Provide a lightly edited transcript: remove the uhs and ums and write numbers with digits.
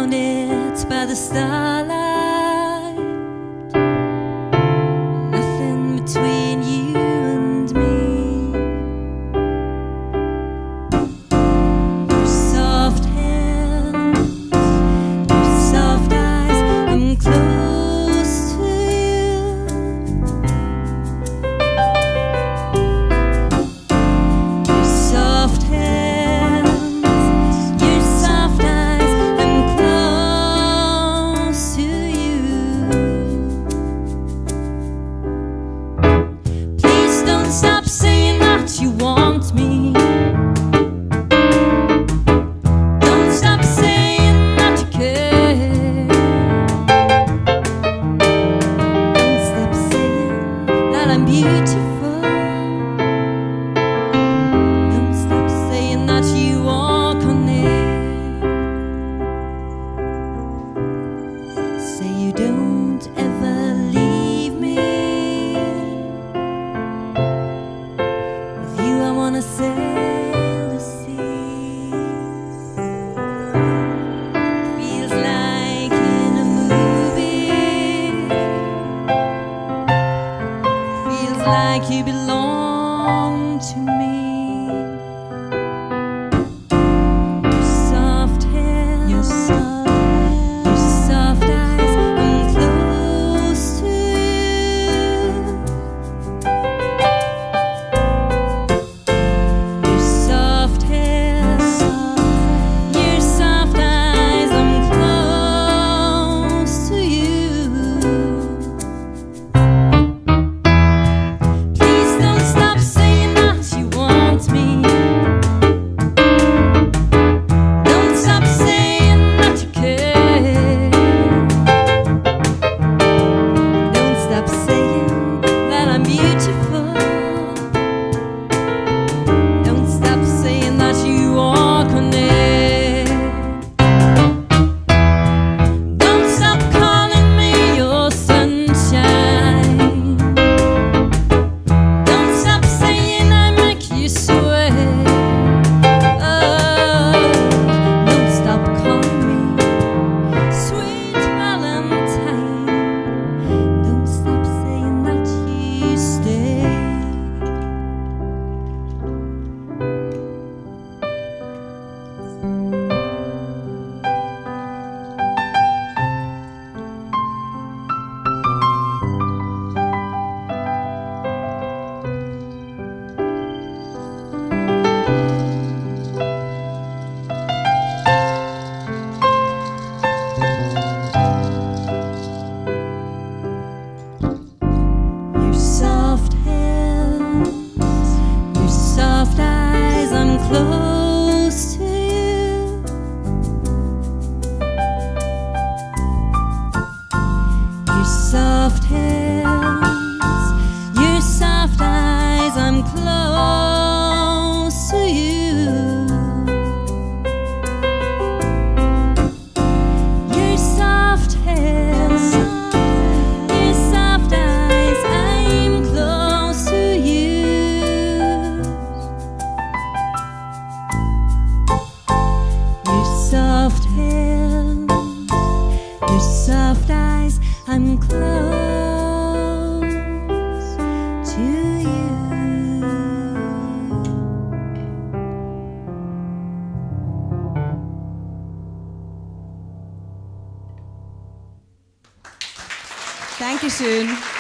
surrounded by the starlight. Nothing between you and me. Your soft hands, your soft eyes, I'm close to you. Your soft hands, your soft eyes, I'm close to you. Please don't stop saying that you want me. Don't stop saying that you care. Don't stop saying that I'm beautiful. Don't stop saying that you walk on air. Say you don't ever leave me. With you I wanna sail the sea. Feels like in a movie. Feels like you belong to me. Your soft hands, your soft eyes, I'm close to you. Your soft hands, your soft eyes, I'm close to you. Please don't stop saying that you want me. Don't stop saying that you care. Don't stop saying that I'm beautiful. Don't stop saying that you walk on air. Don't stop calling me your sunshine. Don't stop saying I make you sweat. Oh, don't stop calling me sweet Valentine. Don't stop saying that you stay. Your soft hands, your soft eyes, I'm close to you. Your soft hands, your soft eyes, I'm close to you. Your soft hands, your soft eyes, I'm close to you. Your soft hands, your soft eyes, I'm close to you. Dankeschön.